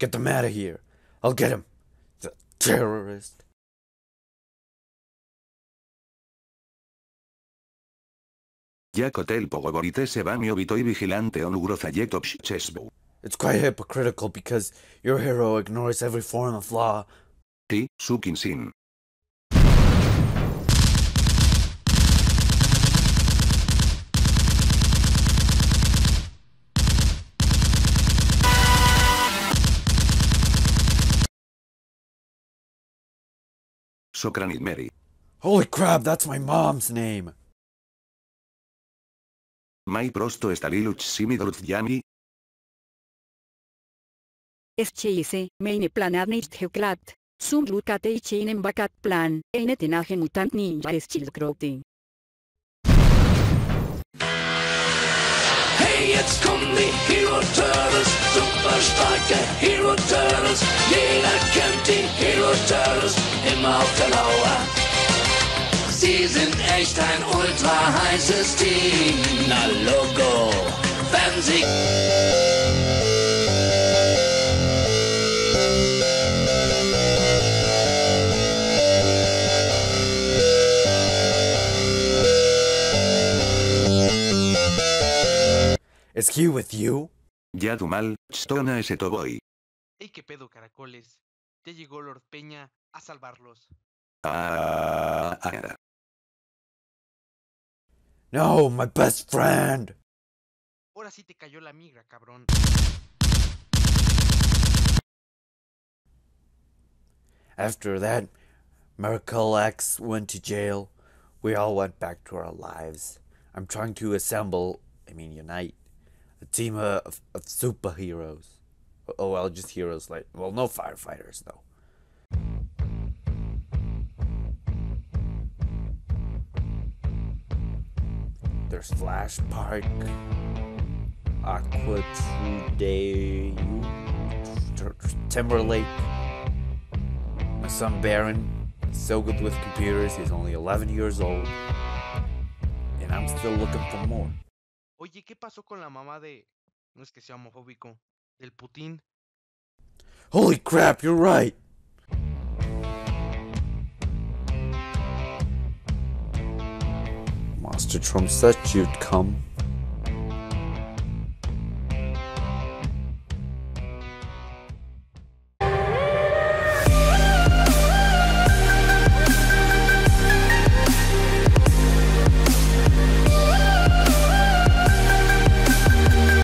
Get them out of here. I'll get him. The terrorist. Jak hotel pogovoríte se vámi obytoj vigilante on ugrozajet obščesbu. It's quite hypocritical because your hero ignores every form of law. Ty, sukin sin. Sokranit Mary. Holy crap, that's my mom's name. Mai prosto estaliluch simidorfjani. SCIC, meine planar nicht geklapt. Zum Glück ich einen Backup-Plan, eine Tenache Mutant Ninja Schildkröte. Hey, jetzt kommen die Hero Turtles, super starke Hero Turtles. Jeder kennt die Hero Turtles, immer auf der Lauer. Sie sind echt ein ultra heißes Team. Na Logo, wenn sie... Is he with you? Ya tu mal, stona ese toboy. ¡Ey, qué pedo, caracoles! Ya llegó Lord Peña a salvarlos. No, my best friend. Ahora sí te cayó la migra, cabrón. After that, Miracle X went to jail. We all went back to our lives. I'm trying to unite a team of superheroes. Oh, well, just heroes, no firefighters, though. There's Flash Park, Aqua Trude, Timberlake. My son Baron is so good with computers, he's only 11 years old. And I'm still looking for more. Oye, ¿qué pasó con la mamá de... No es que sea homofóbico, del Putin? Holy crap, you're right! Monster Trump said you'd come.